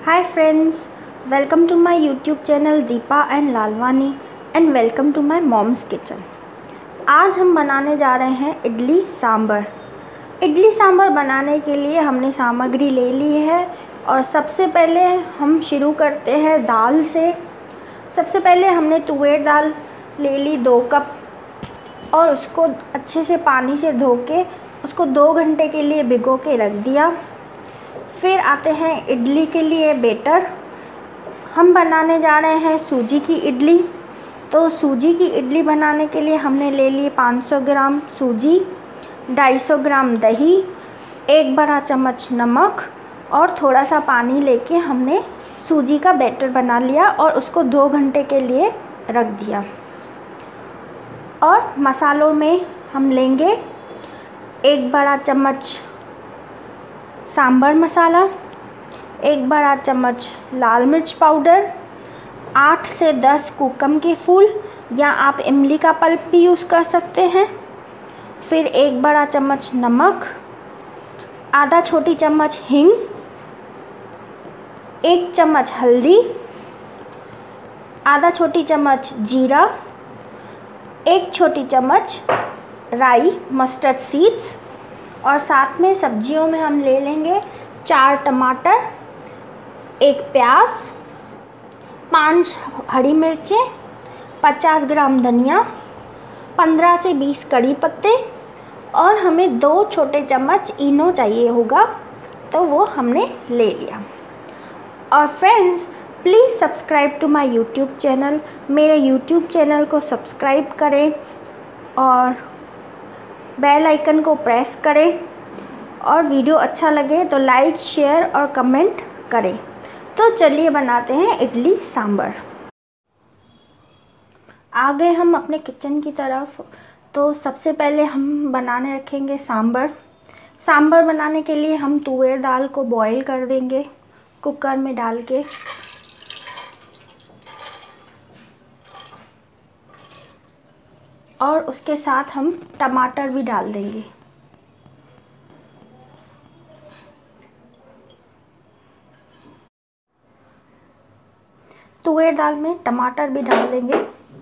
Hi friends, welcome to my YouTube channel Deepa and Lalwani and welcome to my mom's kitchen। आज हम बनाने जा रहे हैं इडली सांभर। इडली सांभर बनाने के लिए हमने सामग्री ले ली है और सबसे पहले हम शुरू करते हैं दाल से। सबसे पहले हमने तुअर दाल ले ली 2 कप और उसको अच्छे से पानी से धो के उसको 2 घंटे के लिए भिगो के रख दिया। फिर आते हैं इडली के लिए बेटर। हम बनाने जा रहे हैं सूजी की इडली। तो सूजी की इडली बनाने के लिए हमने ले ली 500 ग्राम सूजी, 250 ग्राम दही, 1 बड़ा चम्मच नमक और थोड़ा सा पानी लेके हमने सूजी का बैटर बना लिया और उसको 2 घंटे के लिए रख दिया। और मसालों में हम लेंगे 1 बड़ा चम्मच सांभर मसाला, 1 बड़ा चम्मच लाल मिर्च पाउडर, 8 से 10 कूकम के फूल या आप इमली का पल्प भी यूज़ कर सकते हैं। फिर 1 बड़ा चम्मच नमक, आधा छोटी चम्मच हींग, 1 चम्मच हल्दी, आधा छोटी चम्मच जीरा, 1 छोटी चम्मच राई मस्टर्ड सीड्स और साथ में सब्जियों में हम ले लेंगे 4 टमाटर, 1 प्याज, 5 हरी मिर्चें, 50 ग्राम धनिया, 15 से 20 कड़ी पत्ते और हमें 2 छोटे चम्मच इनो चाहिए होगा, तो वो हमने ले लिया। और friends, please subscribe to my YouTube channel. मेरे यूट्यूब चैनल को सब्सक्राइब करें और बेल आइकन को प्रेस करें और वीडियो अच्छा लगे तो लाइक, शेयर और कमेंट करें। तो चलिए बनाते हैं इडली सांभर। आ गए हम अपने किचन की तरफ। तो सबसे पहले हम बनाने रखेंगे सांभर। सांभर बनाने के लिए हम तुअर दाल को बॉईल कर देंगे कुकर में डाल के। और उसके साथ हम टमाटर भी डाल देंगे। तुअर दाल में टमाटर भी डाल देंगे।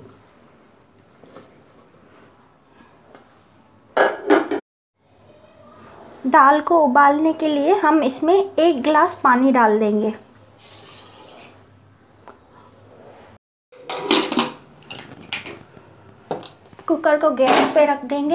दाल को उबालने के लिए हम इसमें 1 गिलास पानी डाल देंगे। कुकर को गैस पे रख देंगे।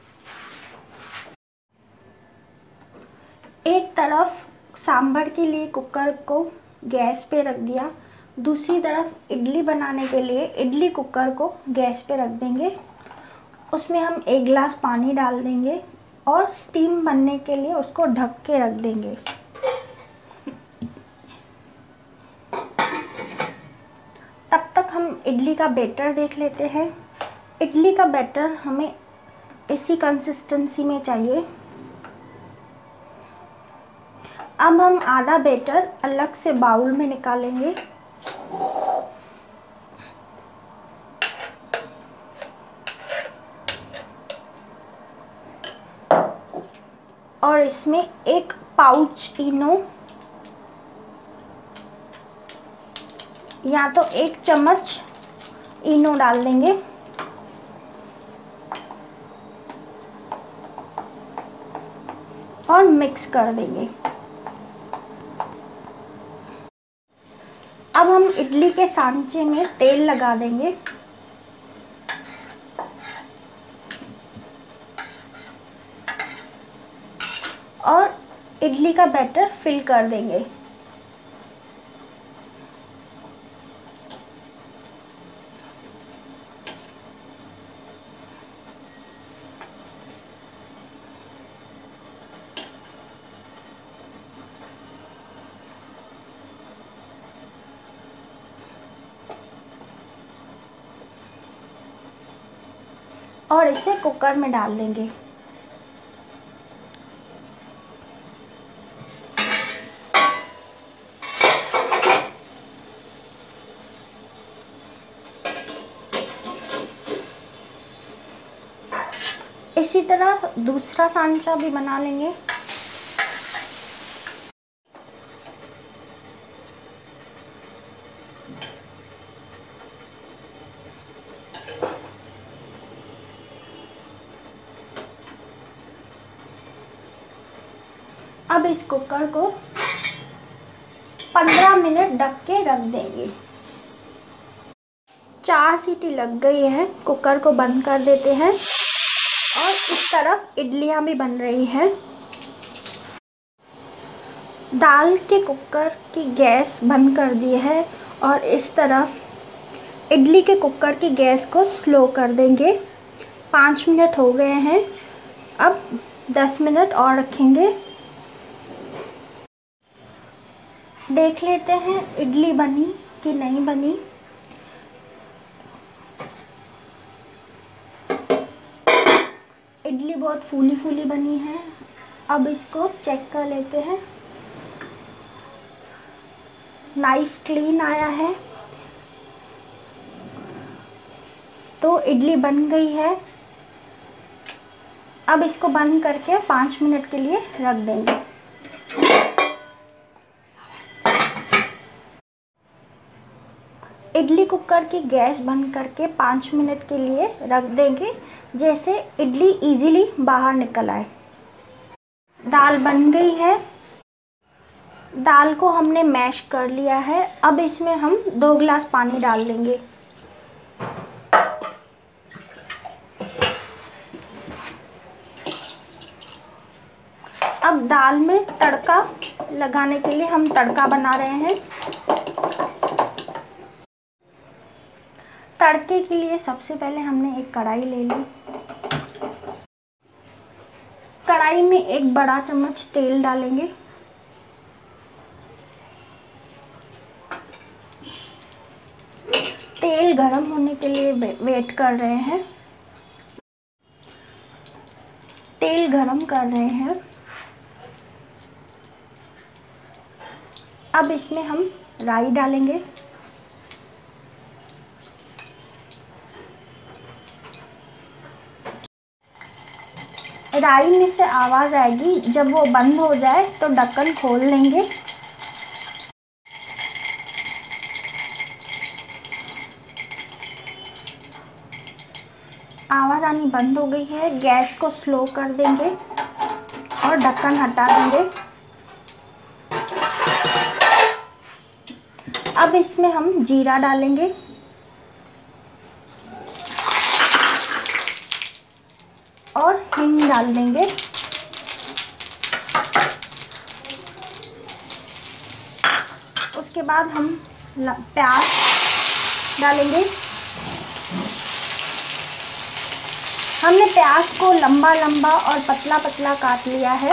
एक तरफ सांभर के लिए कुकर को गैस पे रख दिया, दूसरी तरफ इडली बनाने के लिए इडली कुकर को गैस पे रख देंगे। उसमें हम 1 गिलास पानी डाल देंगे और स्टीम बनने के लिए उसको ढक के रख देंगे। तब तक हम इडली का बैटर देख लेते हैं। इडली का बैटर हमें इसी कंसिस्टेंसी में चाहिए। अब हम आधा बैटर अलग से बाउल में निकालेंगे। और इसमें 1 पाउच इनो या तो 1 चम्मच इनो डाल देंगे। और मिक्स कर देंगे। अब हम इडली के सांचे में तेल लगा देंगे। और इडली का बैटर फिल कर देंगे। और इसे कुकर में डाल देंगे। इसी तरह दूसरा सांचा भी बना लेंगे। अब इस कुकर को 15 मिनट ढक के रख देंगे। 4 सीटी लग गई है, कुकर को बंद कर देते हैं। और इस तरफ इडलियां भी बन रही है। दाल के कुकर की गैस बंद कर दी है और इस तरफ इडली के कुकर की गैस को स्लो कर देंगे। 5 मिनट हो गए हैं, अब 10 मिनट और रखेंगे। देख लेते हैं इडली बनी कि नहीं बनी। इडली बहुत फूली फूली बनी है। अब इसको चेक कर लेते हैं। नाइफ क्लीन आया है तो इडली बन गई है। अब इसको बंद करके 5 मिनट के लिए रख देंगे। इडली कुकर की गैस बंद करके 5 मिनट के लिए रख देंगे, जैसे इडली इजीली बाहर निकल आए। दाल बन गई है। दाल को हमने मैश कर लिया है। अब इसमें हम 2 गिलास पानी डाल देंगे। अब दाल में तड़का लगाने के लिए हम तड़का बना रहे हैं। तड़के के लिए सबसे पहले हमने एक कढ़ाई ले ली। कढ़ाई में 1 बड़ा चम्मच तेल डालेंगे। तेल गरम होने के लिए वेट कर रहे हैं। तेल गरम कर रहे हैं। अब इसमें हम राई डालेंगे। राई में से आवाज़ आएगी, जब वो बंद हो जाए तो ढक्कन खोल लेंगे। आवाज़ आनी बंद हो गई है। गैस को स्लो कर देंगे और ढक्कन हटा देंगे। अब इसमें हम जीरा डालेंगे और हिंग डाल देंगे। उसके बाद हम प्याज डालेंगे। हमने प्याज को लंबा लंबा और पतला पतला काट लिया है।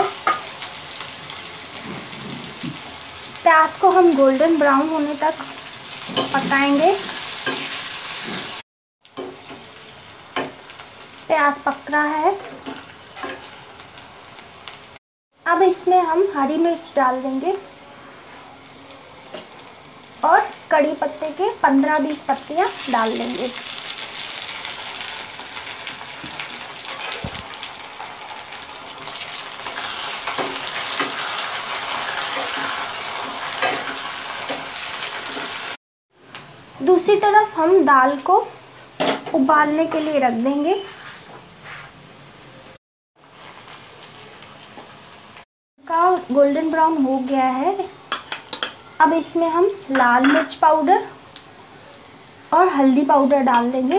प्याज को हम गोल्डन ब्राउन होने तक पकाएंगे। प्याज पक रहा है। अब इसमें हम हरी मिर्च डाल देंगे और कड़ी पत्ते के 15-20 पत्तियां डाल देंगे। दूसरी तरफ हम दाल को उबालने के लिए रख देंगे। का गोल्डन ब्राउन हो गया है। अब इसमें हम लाल मिर्च पाउडर और हल्दी पाउडर डाल देंगे।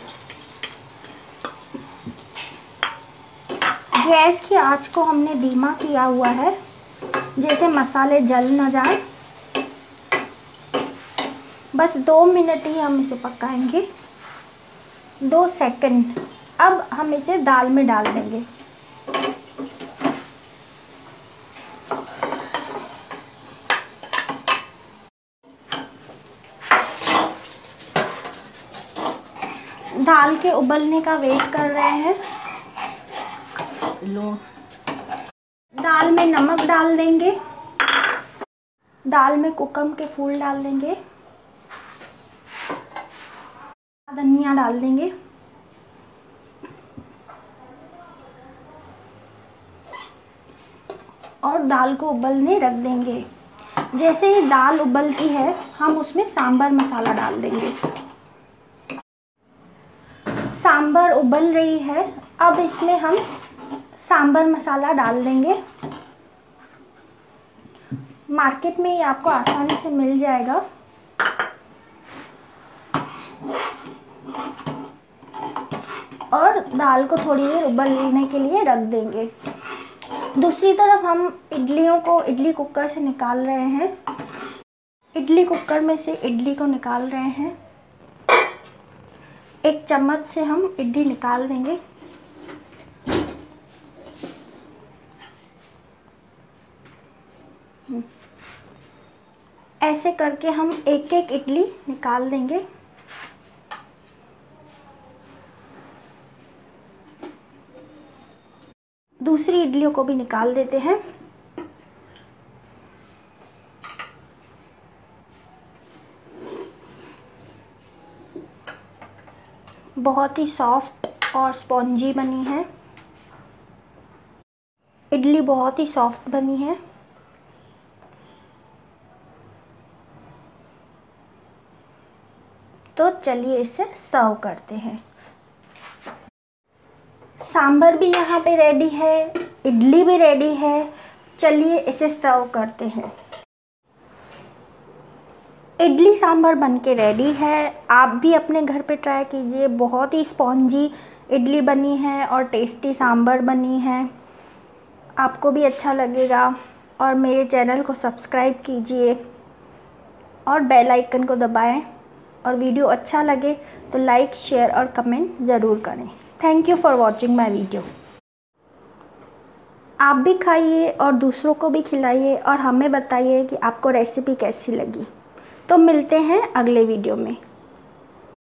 गैस की आंच को हमने धीमा किया हुआ है, जैसे मसाले जल न जाए। बस 2 मिनट ही हम इसे पकाएंगे, 2 सेकंड। अब हम इसे दाल में डाल देंगे। दाल के उबलने का वेट कर रहे हैं। लो, दाल में नमक डाल देंगे। दाल में कुकम के फूल डाल देंगे। धनिया डाल देंगे और दाल को उबलने रख देंगे। जैसे ही दाल उबलती है हम उसमें सांभर मसाला डाल देंगे। सांभर उबल रही है। अब इसमें हम सांभर मसाला डाल देंगे। मार्केट में ये आपको आसानी से मिल जाएगा। और दाल को थोड़ी देर उबलने के लिए रख देंगे। दूसरी तरफ हम इडलियों को इडली कुकर से निकाल रहे हैं। इडली कुकर में से इडली को निकाल रहे हैं। एक चम्मच से हम इडली निकाल देंगे। ऐसे करके हम एक एक इडली निकाल देंगे। दूसरी इडलियों को भी निकाल देते हैं। बहुत ही सॉफ्ट और स्पॉन्जी बनी है। इडली बहुत ही सॉफ्ट बनी है। तो चलिए इसे सर्व करते हैं। सांभर भी यहाँ पे रेडी है, इडली भी रेडी है। चलिए इसे सर्व करते हैं। इडली सांभर बनके रेडी है। आप भी अपने घर पे ट्राई कीजिए। बहुत ही स्पॉन्जी इडली बनी है और टेस्टी सांभर बनी है। आपको भी अच्छा लगेगा। और मेरे चैनल को सब्सक्राइब कीजिए और बेल आइकन को दबाएं। और वीडियो अच्छा लगे तो लाइक, शेयर और कमेंट ज़रूर करें। Thank you for watching my video. आप भी खाइए और दूसरों को भी खिलाइए और हमें बताइए कि आपको रेसिपी कैसी लगी। तो मिलते हैं अगले वीडियो में।